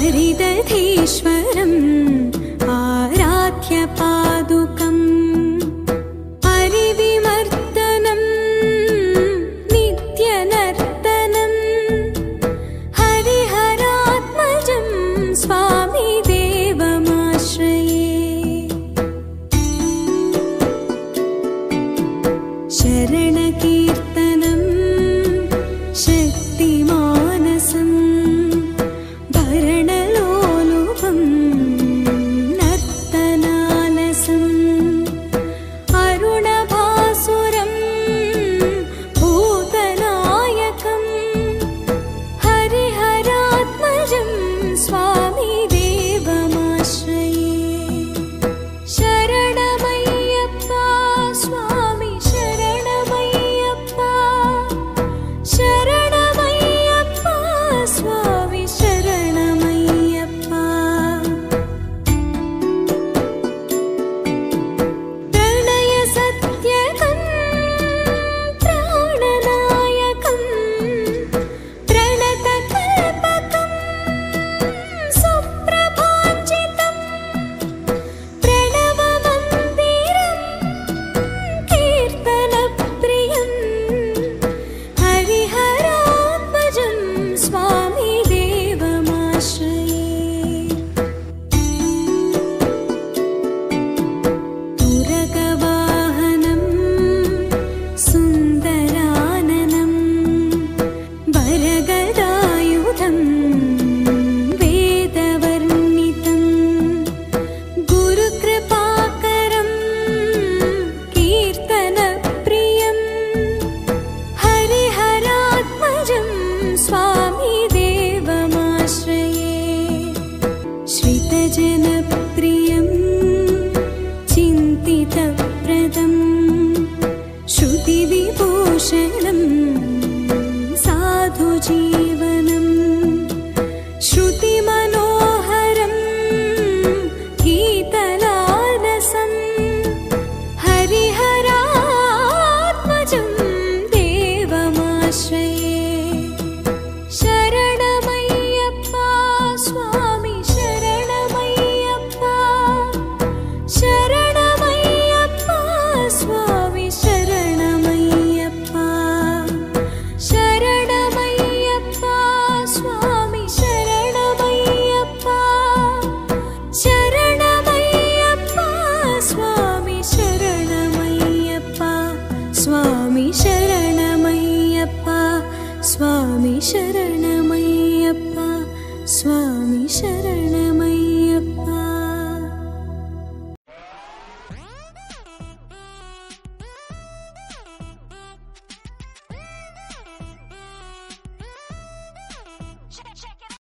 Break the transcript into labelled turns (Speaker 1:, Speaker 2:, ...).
Speaker 1: हरिदधीश्वरम् आराध्य पादुकम् हरिविमर्दनं नित्यनर्तनं हरिहरात्मजं स्वामी देवमाश्रये। शरणकीर्तनं शक्तिमानसं भरणलोलुपं नर्तनालसम् अरुणभासुरं भूतनायकं हरिहरात्मजं स्वामी देवमाश्रये। शरणमय्यप्पा स्वामी शरणमय्यप्पा शरणमय्यप्पा स्वामी शरणमय्यप्पा। प्रणयसत्यकं प्राणनायकं प्रणतकल्पकं सुप्रभाञ्जितं प्रणवमन्दिरं कीर्तनप्रियं हरिहरात्मजं स्वामी देवमाश्रये। तुरगवाहनं सुन्दराननं वरगदायुधं वेदवर्णितं गुरुकृपाकरं कीर्तनप्रियं हरिहरात्मजं स्वामी देवमाश्रये। श्रितजनप्रियं चिन्तितप्रदं श्रुतिविभूषणं साधुजीवनं श्रुतिमनोहरं गीतलालसं हरिहरात्मजं देवमाश्रये। शरणमय्यप्पा स्वामी शरणमय्यप्पा शरणमय्यप्पा स्वामी शरणमय्यप्पा शरणमय्यप्पा स्वामी शरणमय्यप्पा शरणमय्यप्पा स्वामी शरणमय्यप्पा स्वामी शरणमय्यप्पा स्वामी शरण